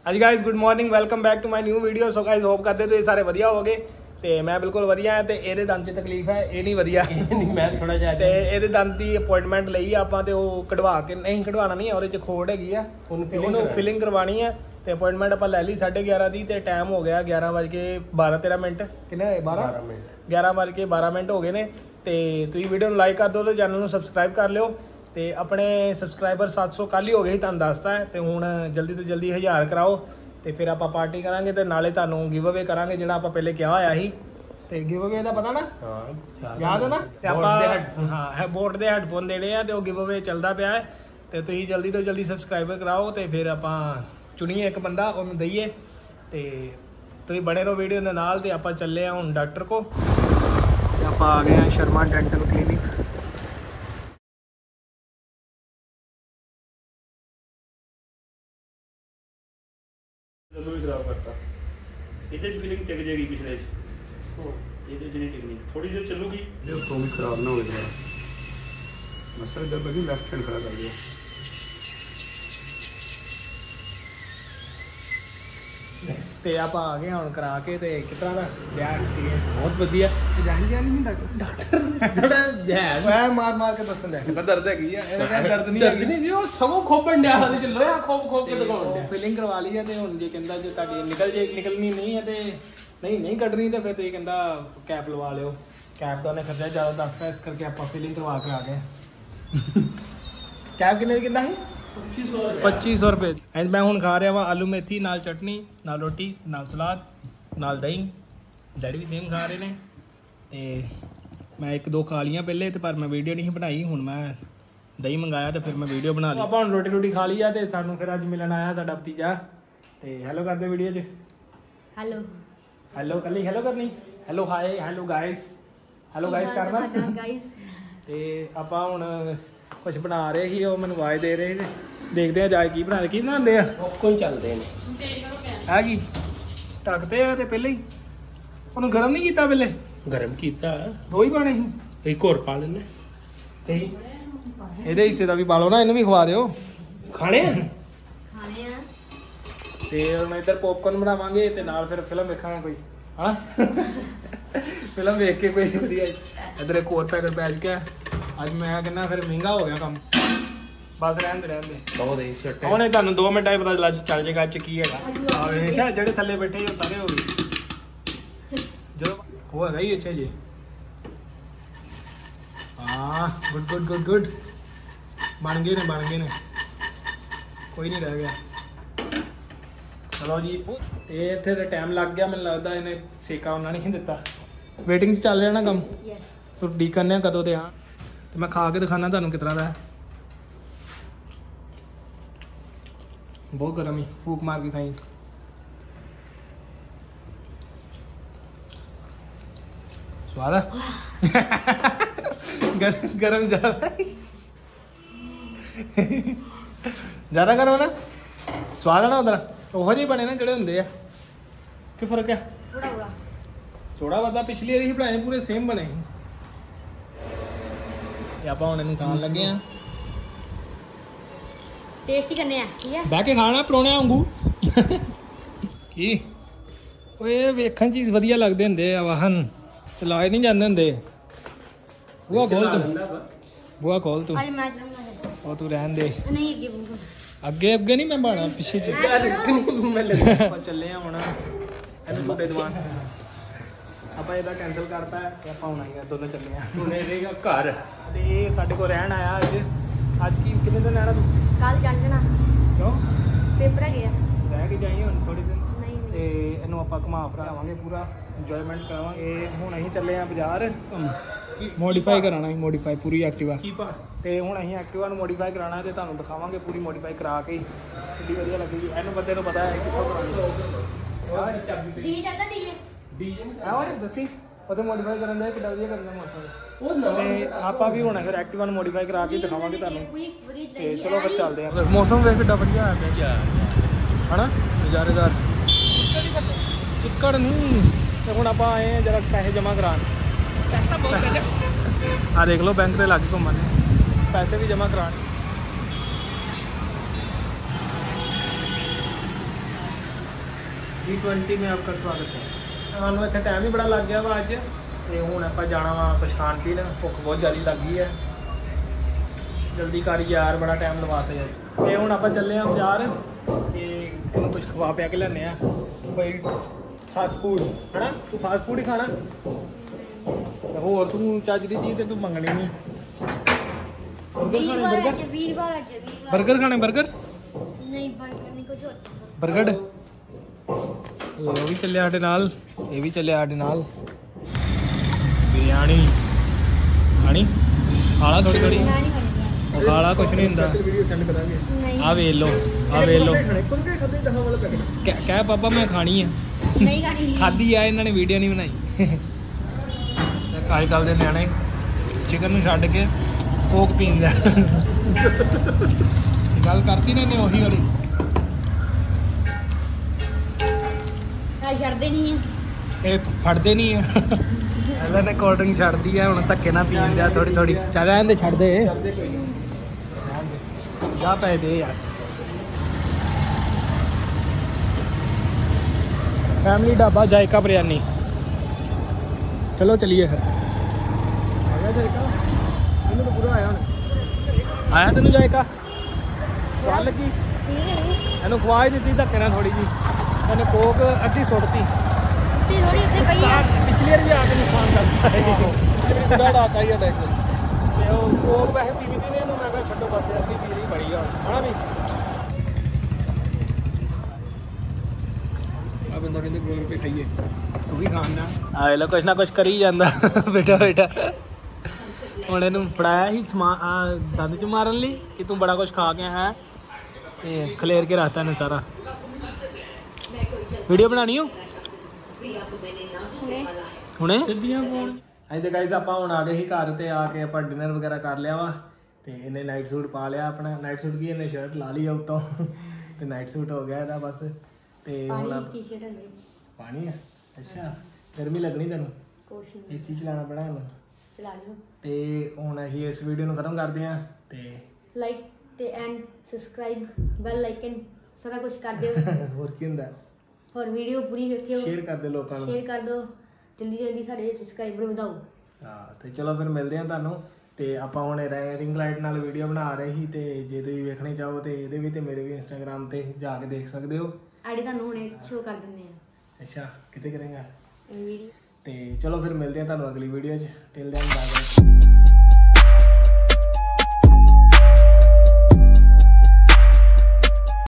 ਹਾਂਜੀ guys good morning welcome back to my new video. So guys hope ਕਰਦੇ ਤੁਸੀਂ ਸਾਰੇ ਵਧੀਆ ਹੋਵੋਗੇ ਤੇ ਮੈਂ ਬਿਲਕੁਲ ਵਧੀਆ ਹਾਂ। ਤੇ ਇਹਦੇ ਦੰਦ 'ਚ ਤਕਲੀਫ ਹੈ, ਇਹ ਨਹੀਂ ਵਧੀਆ ਨਹੀਂ ਮੈਂ ਥੋੜਾ ਜਿਹਾ ਤੇ ਇਹਦੇ ਦੰਦ ਦੀ ਅਪਾਇੰਟਮੈਂਟ ਲਈ ਆਪਾਂ ਤੇ ਉਹ ਕਢਵਾ ਕੇ ਨਹੀਂ ਕਢਵਾਉਣਾ ਨਹੀਂ, ਉਹਦੇ 'ਚ ਖੋੜ ਹੈਗੀ ਆ, ਉਹਨੂੰ ਫਿਲਿੰਗ ਕਰਵਾਉਣੀ ਹੈ ਤੇ ਅਪਾਇੰਟਮੈਂਟ ਆਪਾਂ ਲੈ ਲਈ 11:30 ਦੀ ਤੇ ਟਾਈਮ ਹੋ ਗਿਆ 11:12 ਮਿੰਟ। ਕਿੰਨੇ ਹੋਏ? 11:12 ਹੋ ਗਏ ਨੇ। ਤੇ ਤੁਸੀਂ ਵੀਡੀਓ ਨੂੰ ਲਾਈਕ ਕਰ ਦਿਓ ਤੇ ਚੈਨਲ ਨੂੰ ਸਬਸਕ੍ਰਾਈਬ ਕਰ ਲਿਓ। ਤੇ ਆਪਣੇ ਸਬਸਕ੍ਰਾਈਬਰ 700 ਕੱਲ੍ਹ ਹੀ ਹੋ ਗਏ ਸੀ, ਤੁਹਾਨੂੰ ਦੱਸਤਾ ਹੈ। ਤੇ ਹੁਣ ਜਲਦੀ ਤੋਂ ਜਲਦੀ 1000 ਕਰਾਓ ਤੇ ਫਿਰ ਆਪਾਂ ਪਾਰਟੀ ਕਰਾਂਗੇ ਤੇ ਨਾਲੇ ਤੁਹਾਨੂੰ ਗਿਵ ਅਵੇ ਕਰਾਂਗੇ ਜਿਹੜਾ ਆਪਾਂ ਪਹਿਲੇ ਕਿਹਾ ਹੋਇਆ ਸੀ। ਤੇ ਗਿਵ ਅਵੇ ਦਾ ਪਤਾ ਨਾ? ਹਾਂ ਯਾਦ ਹੈ ਨਾ? ਤੇ ਆਪਾਂ ਹਾਂ ਬੋਟ ਦੇ ਹੈਡਫੋਨ ਦੇਣੇ ਆ ਤੇ ਉਹ ਗਿਵ ਅਵੇ ਚੱਲਦਾ ਪਿਆ ਹੈ। ਤੇ ਤੁਸੀਂ ਜਲਦੀ ਤੋਂ ਜਲਦੀ ਸਬਸਕ੍ਰਾਈਬਰ ਕਰਾਓ ਤੇ ਫਿਰ ਆਪਾਂ ਚੁਣੀਏ ਇੱਕ ਬੰਦਾ, ਉਹਨੂੰ ਦਈਏ। ਤੇ ਤੁਸੀਂ ਬਣੇ ਰਹੋ ਵੀਡੀਓ ਦੇ ਨਾਲ। ਤੇ ਆਪਾਂ ਚੱਲੇ ਆ ਹੁਣ ਡਾਕਟਰ ਕੋ ਤੇ ਆਪਾਂ ਆ ਗਏ ਆ ਸ਼ਰਮਾ ਡੈਂਟਲ ਕਲੀਨਿਕ। खराब करता ये फीलिंग टिक जाएगी पिछले ये नहीं टिकनी, थोड़ी देर चलूगी उसको भी खराब ना हो जाए। मसल जब लगी लेफ्ट हैंड खड़ा कर दिया। ਤੇ ਆਪਾਂ ਆ ਗਏ ਹੁਣ ਕਰਾ ਕੇ। ਤੇ ਕਿਸ ਤਰ੍ਹਾਂ ਦਾ ਰਿਹਾ ਐਕਸਪੀਰੀਅੰਸ? ਬਹੁਤ ਵਧੀਆ। ਜਾਣੀ ਨਹੀਂ ਡਾਕਟਰ ਥੋੜਾ ਜੈ ਮਾਰ ਕੇ ਦੱਸਣ ਦਾ ਦਰਦ ਹੈਗੀ ਆ। ਇਹਨੇ ਕਹਿੰਦਾ ਦਰਦ ਨਹੀਂ ਜੀ, ਉਹ ਸਗੋਂ ਖੋਪਣ ਡਿਆ ਉਹਦੇ ਚ ਲੋਹਾ ਖੋਪ ਕੇ ਦਿਖਾਉਣ ਡਿਆ। ਫਿਲਿੰਗ ਕਰਵਾ ਲਈ ਹੈ ਤੇ ਹੁਣ ਜੇ ਕਹਿੰਦਾ ਜੇ ਤੁਹਾਡੀ ਨਿਕਲਣੀ ਨਹੀਂ ਹੈ ਤੇ ਨਹੀਂ ਕੱਢਣੀ ਤੇ ਫਿਰ ਤੁਸੀਂ ਕਹਿੰਦਾ ਕੈਪ ਲਵਾ ਲਿਓ। ਕੈਪ ਦਾ ਉਹਨੇ ਖਰਚਾ ਜ਼ਿਆਦਾ ਦੱਸਤਾ, ਇਸ ਕਰਕੇ ਆਪਾਂ ਫਿਲਿੰਗ ਕਰਵਾ ਕੇ ਆ ਗਏ। ਕੈਪ ਕਿੰਨੇ ਦੀ ਕਿੰਨਾ ਸੀ? 2500 ਰੁਪਏ। ਐਂਡ ਮੈਂ ਹੁਣ ਖਾ ਰਿਹਾ ਵਾਂ ਆਲੂ ਮੇਥੀ ਨਾਲ ਚਟਨੀ ਨਾਲ ਰੋਟੀ ਨਾਲ ਸਲਾਦ ਨਾਲ ਦਹੀਂ। ਡੈਡੀ ਵੀ ਸੇਮ ਖਾ ਰਹੇ ਨੇ। ਤੇ ਮੈਂ ਇੱਕ ਦੋ ਖਾ ਲੀਆਂ ਪਹਿਲੇ ਤੇ ਪਰ ਮੈਂ ਵੀਡੀਓ ਨਹੀਂ ਬਣਾਈ। ਹੁਣ ਮੈਂ ਦਹੀਂ ਮੰਗਾਇਆ ਤੇ ਫਿਰ ਮੈਂ ਵੀਡੀਓ ਬਣਾ ਲਈ। ਆਪਾਂ ਹੁਣ ਰੋਟੀ ਖਾ ਲਈ ਆ ਤੇ ਸਾਨੂੰ ਫਿਰ ਅੱਜ ਮਿਲਣ ਆਇਆ ਸਾਡਾ ਭਤੀਜਾ। ਤੇ ਹੈਲੋ ਕਰਦੇ ਵੀਡੀਓ 'ਚ। ਹੈਲੋ ਕੱਲੀ ਹੈਲੋ ਕਰਨੀ। ਹੈਲੋ ਹਾਈ ਹੈਲੋ ਗਾਇਸ ਕਰਨਾ। ਤੇ ਆਪਾਂ ਹੁਣ ਕੁਛ ਬਣਾ ਰਹੇ ਸੀ, ਉਹ ਮੈਨੂੰ ਆਵਾਜ਼ ਦੇ ਰਹੇ ਨੇ। ਦੇਖਦੇ ਆ ਜਾ ਕੀ ਬਣਾਉਂਦੇ ਆ। ਪੌਪਕੌਰਨ ਚੱਲਦੇ ਨੇ। ਹੈ ਕੀ ਢੱਕਦੇ ਆ ਤੇ ਪਹਿਲੇ ਹੀ ਉਹਨੂੰ ਗਰਮ ਨਹੀਂ ਕੀਤਾ? ਪਹਿਲੇ ਗਰਮ ਕੀਤਾ, ਦੋ ਹੀ ਪਾਣੇ ਸੀ। ਇੱਕ ਹੋਰ ਪਾ ਲੈਣੇ ਤੇ ਇਹਦੇ ਹਿੱਸੇ ਦਾ ਵੀ ਪਾ ਲਓ ਨਾ, ਇਹਨੂੰ ਵੀ ਖਵਾ ਦਿਓ। ਖਾਣੇ ਆ ਤੇ ਹੁਣ ਇੱਧਰ ਪੌਪਕੌਰਨ ਬਣਾਵਾਂਗੇ ਤੇ ਨਾਲ ਫਿਰ ਫਿਲਮ ਵੇਖਾਂਗੇ ਕੋਈ। ਹਾਂ ਫਿਲਮ ਵੇਖ ਕੇ ਕੋਈ ਵਧੀਆ। ਇੱਧਰ ਇੱਕ ਹੋਰ ਪੈਕਟ ਪੈ ਚੁੱਕਿਆ। ਅੱਜ ਮੈਂ ਕਹਿੰਦਾ ਫਿਰ ਮਹਿੰਗਾ ਹੋ ਗਿਆ ਕੰਮ। ਬਸ ਰਹਿਣ ਦੇ ਹੁਣ ਤੁਹਾਨੂੰ 2 ਮਿੰਟਾਂ ਹੀ ਪਤਾ ਚੱਲ ਜਾਏਗਾ ਅੱਜ ਕੀ ਹੈਗਾ। ਆ ਵੇਖਿਆ ਜਿਹੜੇ ਥੱਲੇ ਬੈਠੇ ਉਹ ਸਾਰੇ ਹੋ ਗਏ ਜਦੋਂ ਉਹ ਹੈਗਾ ਹੀ। ਅੱਛਾ ਜੀ ਹਾਂ ਗੁੱਡ ਬਣ ਗਏ ਨੇ ਕੋਈ ਨਹੀਂ ਰਹਿ ਗਿਆ। ਚਲੋ ਜੀ। ਤੇ ਇੱਥੇ ਤਾਂ ਟਾਈਮ ਲੱਗ ਗਿਆ, ਮੈਨੂੰ ਲੱਗਦਾ ਇਹਨੇ ਸੇਕਾ ਉਹਨਾਂ ਨਹੀਂ ਦਿੱਤਾ। ਵੇਟਿੰਗ 'ਚ ਚੱਲ ਰਿਹਾ ਨਾ ਕੰਮ? ਤੂੰ ਡੀ ਕਰਨੇ ਕਦੋਂ ਤੇ? ਹਾਂ ਤੇ ਮੈਂ ਖਾ ਕੇ ਦਿਖਾਣਾ ਤੁਹਾਨੂੰ ਕਿਸ ਤਰ੍ਹਾਂ ਦਾ। ਬਹੁਤ ਗਰਮ ਹੀ, ਫੂਕ ਮਾਰ ਕੇ ਖਾਈ। ਸਵਾਦ ਆ? ਗਰਮ ਜ਼ਿਆਦਾ ਗਰਮ ਨਾ ਸਵਾਦ ਆ ਨਾ? ਉਧਰ ਉਹੋ ਜਿਹੇ ਬਣੇ ਨਾ ਜਿਹੜੇ ਹੁੰਦੇ ਆ। ਕੀ ਫਰਕ ਹੈ? ਥੋੜਾ ਬਹੁਤਾ ਪਿਛਲੀ ਵਾਰੀ ਹੀ ਬਣਾਏ, ਪੂਰੇ ਸੇਮ ਬਣੇ ਸੀ। ਤੇ ਆਪਾਂ ਹੁਣ ਇਹਨੂੰ ਖਾਣ ਲੱਗੇ ਆ। ਟੇਸਟੀ ਕਰਨੇ ਆ ਠੀਕ ਹੈ। ਬਹਿ ਕੇ ਖਾਣਾ ਪਰੋਣਿਆਂ ਵਾਂਗੂ। ਕੀ ਓਏ ਵੇਖਣ ਚੀਜ਼ ਵਧੀਆ ਲੱਗਦੇ ਹੁੰਦੇ ਆ, ਵਾਹਨ ਚਲਾਏ ਨਹੀਂ ਜਾਂਦੇ ਹੁੰਦੇ। ਬੂਆ ਖੋਲ ਤੂੰ। ਅੱਜ ਮੈਂ ਚਲਾਉਂਗਾ। ਉਹ ਤੂੰ ਰਹਿਣ ਦੇ। ਨਹੀਂ ਅੱਗੇ ਨਹੀਂ ਮੈਂ ਬਾਣਾ ਪਿੱਛੇ ਚ। ਆਪਾਂ ਚੱਲੇ ਆ ਹੁਣ ਇਹਨੂੰ ਤੁਹਾਡੇ ਦੁਕਾਨ। ਆਪਾਂ ਇਹਦਾ ਕੈਂਸਲ ਕਰਤਾ ਤੇ ਆਪਾਂ ਹੁਣ ਆਈਆਂ ਦੋਨੋਂ ਚੱਲੇ ਆ। ਹੁਣ ਇਹ ਰਹੇਗਾ ਘਰ ਤੇ ਸਾਡੇ ਕੋਲ ਰਹਿਣ ਆਇਆ ਅੱਜ ਕੀ ਕਿੰਨੇ ਦਿਨ ਰਹਿਣਾ ਤੂੰ? ਕੱਲ ਜਾਣਾ। ਕਿਉਂ? ਪੇਪਰ ਹੈਗੇ ਆ। ਰਹਿ ਕੇ ਜਾਈਏ ਹੁਣ ਥੋੜੇ ਦਿਨ। ਨਹੀਂ ਤੇ ਇਹਨੂੰ ਆਪਾਂ ਘੁਮਾ ਫਿਰਾਵਾਂਗੇ, ਪੂਰਾ ਇੰਜੋਇਮੈਂਟ ਕਰਾਵਾਂਗੇ। ਹੁਣ ਅਸੀਂ ਚੱਲੇ ਆ ਬਾਜ਼ਾਰ ਮੋਡੀਫਾਈ ਕਰਾਉਣਾ ਸੀ, ਮੋਡੀਫਾਈ ਪੂਰੀ ਐਕਟਿਵਾ। ਤੇ ਹੁਣ ਅਸੀਂ ਐਕਟਿਵਾ ਨੂੰ ਮੋਡੀਫਾਈ ਕਰਾਉਣਾ ਤੇ ਤੁਹਾਨੂੰ ਦਿਖਾਵਾਂਗੇ ਪੂਰੀ ਮੋਡੀਫਾਈ ਕਰਾ ਕੇ ਕਿੰਨੀ ਵਧੀਆ ਲੱਗੇਗੀ। ਇਹਨੂੰ ਬੰਦੇ ਨੂੰ ਪਤਾ ਹੈ ਕਿੱਥੋਂ ਕਰਾਉਣੀ। ਡੀਜੇ ਹੋਰ ਦੱਸੀ ਉਹਦੇ ਮੋਡੀਫਾਈ ਕਰਨ ਦਾ ਕਿੱਦਾਂ ਵਧੀਆ ਕਰਨਾ ਮੋਟਰਸਾਈਕਲ। ਤੇ ਆਪਾਂ ਵੀ ਹੁਣ ਫਿਰ ਐਕਟਿਵਾ ਨੂੰ ਮੋਡੀਫਾਈ ਕਰਾ ਕੇ ਦਿਖਾਵਾਂਗੇ ਤੁਹਾਨੂੰ। ਤੇ ਚਲੋ ਫਿਰ ਚੱਲਦੇ ਆ। ਮੌਸਮ ਵੇਖ ਕਿੱਡਾ ਵਧੀਆ ਆਇਆ ਪਿਆ ਹਨਾ, ਨਜ਼ਾਰੇਦਾਰ। ਟਿੱਕੜ ਨਹੀਂ। ਤੇ ਹੁਣ ਆਪਾਂ ਆਏ ਆ ਜਰਾ ਪੈਸੇ ਜਮ੍ਹਾਂ ਕਰਾਉਣ। ਆ ਦੇਖ ਲਓ ਬੈਂਕ ਤੇ ਲੱਗ ਘੁੰਮਣ, ਪੈਸੇ ਵੀ ਜਮ੍ਹਾਂ ਕਰਾਉਣ। G20 में आपका स्वागत है। ਸਾਨੂੰ ਇੱਥੇ ਟਾਈਮ ਹੀ ਬੜਾ ਲੱਗ ਗਿਆ ਵਾ ਅੱਜ ਤੇ ਹੁਣ ਆਪਾਂ ਜਾਣਾ ਵਾ ਕੁਛ ਖਾਣ ਪੀਣ ਭੁੱਖ ਬਹੁਤ ਜ਼ਿਆਦਾ ਲੱਗੀ ਹੈ ਜਲਦੀ ਕਰ ਯਾਰ ਬੜਾ ਟਾਈਮ ਲਵਾਤਾ ਯਾਰ ਤੇ ਹੁਣ ਆਪਾਂ ਚੱਲੇ ਆਂ ਬਾਜ਼ਾਰ ਤੇ ਇਹਨੂੰ ਕੁਝ ਖਵਾ ਪਿਆ ਕੇ ਲੈਣੇ ਆ ਬਈ ਫਾਸਟ ਫੂਡ ਹੈਨਾ ਤੂੰ ਫਾਸਟ ਫੂਡ ਹੀ ਖਾਣਾ ਤੇ ਹੋਰ ਤੂੰ ਚੱਜ ਦੀ ਚੀਜ਼ ਤੇ ਤੂੰ ਮੰਗਣੀ ਨਹੀਂ ਬਰਗਰ ਖਾਣੇ ਬਰਗਰ ਨਹੀਂ ਬਰਗਰ ਨਹੀਂ ਕੁਝ ਹੋਰ ਬਰਗਰ ਇਹ ਵੀ ਚੱਲਿਆ ਸਾਡੇ ਨਾਲ ਇਹ ਵੀ ਚੱਲਿਆ ਸਾਡੇ ਨਾਲ ਬਿਰਿਆਨੀ ਖਾਣੀ ਖਾਲਾ ਥੋੜੀ ਥੋੜੀ ਮੈਂ ਨਹੀਂ ਖਾਣੀ ਉਹ ਖਾਲਾ ਕੁਛ ਨਹੀਂ ਹੁੰਦਾ ਨਹੀਂ ਆ ਵੇਖ ਲੋ ਕਹਿ ਪਾਪਾ ਮੈਂ ਖਾਣੀ ਆ ਨਹੀਂ ਖਾਣੀ ਖਾਦੀ ਆ ਇਹਨਾਂ ਨੇ ਵੀਡੀਓ ਨਹੀਂ ਬਣਾਈ ਅੱਜ ਕੱਲ ਦੇ ਨਿਆਣੇ ਚਿਕਨ ਨੂੰ ਛੱਡ ਕੇ ਕੋਕ ਪੀਂਦੇ ਗੱਲ ਕਰਤੀ ਨਾ ਇਹਨੇ ਉਹੀ ਵਾਲੀ ਆ ਛੱਡਦੇ ਨਹੀਂ ਆ ਇਹ ਫੜਦੇ ਨਹੀਂ ਆ ਇਹਨਾਂ ਨੇ ਕੋਲਡ ਡਰਿੰਕ ਛੱਡਦੀ ਆ ਹੁਣ ਧੱਕੇ ਨਾਲ ਪੀਣ ਦਿਆ ਥੋੜੀ ਥੋੜੀ ਚੱਲ ਰਹਿਣ ਦੇ ਛੱਡ ਦੇ ਜਾ ਪੈ ਦੇ ਯਾਰ ਫੈਮਿਲੀ ਢਾਬਾ ਜਾਇਕਾ ਬਿਰਿਆਨੀ ਚਲੋ ਚਲੀਏ ਫਿਰ ਆ ਗਿਆ ਜਾਇਕਾ ਇਹਨੂੰ ਤਾਂ ਪੂਰਾ ਆਇਆ ਹੁਣ ਆਇਆ ਤੈਨੂੰ ਜਾਇਕਾ ਖਵਾ ਲੱਗੀ ਠੀਕ ਹੈ ਨਹੀਂ ਇਹਨੂੰ ਖਵਾ ਹੀ ਦਿੱਤੀ ਧੱਕੇ ਨਾਲ ਥੋੜੀ ਜੀ ਇਹਨੇ ਕੋਕ ਅੱਧੀ ਸੁੱਟਤੀ ਤੇ ਥੋੜੀ ਉੱਥੇ ਪਈ ਆ ਪਿਛਲੀ ਵਾਰ ਵੀ ਆ ਕੇ ਨੁਕਸਾਨ ਕਰਤਾ ਹੈ ਬੁਰਾ ਲਾਤਾ ਹੀ ਅਟੈਕ ਤੇ ਉਹ ਕੋਕ ਵੈਸੇ ਪੀਵੀ ਨੇ ਇਹਨੂੰ ਮੈਂ ਕਿਹਾ ਛੱਡੋ ਬਸ ਅੱਧੀ ਪੀ ਲਈ ਬੜੀ ਆ ਹਣਾ ਵੀ ਆ ਬੰਦਾ ਕਹਿੰਦੇ ਗੋਲ ਗੱਪੇ ਖਾਈਏ ਤੂੰ ਵੀ ਖਾਣਾ ਆ ਲੈ ਕੁਛ ਨਾ ਕੁਛ ਕਰੀ ਜਾਂਦਾ ਬੇਟਾ ਬੇਟਾ ਹੁਣ ਇਹਨੂੰ ਫੜਾਇਆ ਸੀ ਸਮਾਨ ਦੰਦ ਚ ਮਾਰਨ ਲਈ ਕਿ ਤੂੰ ਬੜਾ ਕੁਛ ਖਾ ਕੇ ਆਇਆ ਤੇ ਖਲੇਰ ਕੇ ਰੱਖਤਾ ਇਹਨੇ ਸਾਰਾ ਵੀਡੀਓ ਬਣਾਣੀ ਹੋ ਹੁਣੇ ਸਿੱਧੀਆਂ ਫੋਨ ਅੱਜ ਤੇ ਗਾਇਸ ਆਪਾਂ ਹੁਣ ਆ ਗਏ ਸੀ ਘਰ ਤੇ ਆ ਕੇ ਆਪਾਂ ਡਿਨਰ ਵਗੈਰਾ ਕਰ ਲਿਆ ਵਾ ਤੇ ਇਹਨੇ ਨਾਈਟ ਸੂਟ ਪਾ ਲਿਆ ਆਪਣਾ ਨਾਈਟ ਸੂਟ ਕੀ ਇਹਨੇ ਸ਼ਰਟ ਲਾ ਲਈ ਉੱਤੋਂ ਤੇ ਨਾਈਟ ਸੂਟ ਹੋ ਗਿਆ ਇਹਦਾ ਬਸ ਤੇ ਹੁਣ ਟੀ-ਸ਼ਰਟ ਹੈ ਪਾਣੀ ਆ ਅੱਛਾ ਗਰਮੀ ਲੱਗਣੀ ਤੈਨੂੰ ਕੁਛ ਨਹੀਂ ਏਸੀ ਚਲਾਉਣਾ ਪੈਣਾ ਇਹਨੂੰ ਚਲਾ ਲਿਓ ਤੇ ਹੁਣ ਅਸੀਂ ਇਸ ਵੀਡੀਓ ਨੂੰ ਖਤਮ ਕਰਦੇ ਹਾਂ ਤੇ ਲਾਈਕ ਤੇ ਐਂਡ ਸਬਸਕ੍ਰਾਈਬ ਬੈਲ ਆਈਕਨ ਸਾਰਾ ਕੁਝ ਕਰ ਦਿਓ ਹੋਰ ਕੀ ਹੁੰਦਾ ਹੋਰ ਵੀਡੀਓ ਪੂਰੀ ਵੇਖਿਓ ਸ਼ੇਅਰ ਕਰ ਦੇ ਲੋਕਾਂ ਨੂੰ ਸ਼ੇਅਰ ਕਰ ਦਿਓ ਜਲਦੀ ਜਲਦੀ ਸਾਡੇ ਸਬਸਕ੍ਰਾਈਬਰ ਵਧਾਓ ਹਾਂ ਤੇ ਚਲੋ ਫਿਰ ਮਿਲਦੇ ਹਾਂ ਤੁਹਾਨੂੰ ਤੇ ਆਪਾਂ ਹੁਣ ਰਿੰਗ ਲਾਈਟ ਨਾਲ ਵੀਡੀਓ ਬਣਾ ਰਹੇ ਸੀ ਤੇ ਜੇ ਤੁਸੀਂ ਵੇਖਣੀ ਚਾਹੋ ਤੇ ਇਹਦੇ ਵੀ ਤੇ ਮੇਰੇ ਵੀ ਇੰਸਟਾਗ੍ਰਾਮ ਤੇ ਜਾ ਕੇ ਦੇਖ ਸਕਦੇ ਹੋ ਆਈਡੀ ਤੁਹਾਨੂੰ ਹੁਣੇ ਸ਼ੋ ਕਰ ਦਿੰਦੇ ਆ ਅੱਛਾ ਕਿਤੇ ਕਰੇਗਾ ਇਹ ਵੀਡੀਓ ਤੇ ਚਲੋ ਫਿਰ ਮਿਲਦੇ ਹਾਂ ਤੁਹਾਨੂੰ ਅਗਲੀ ਵੀਡੀਓ 'ਚ ਟਿਲ ਦੈਨ ਬਾਏ ਬਾਏ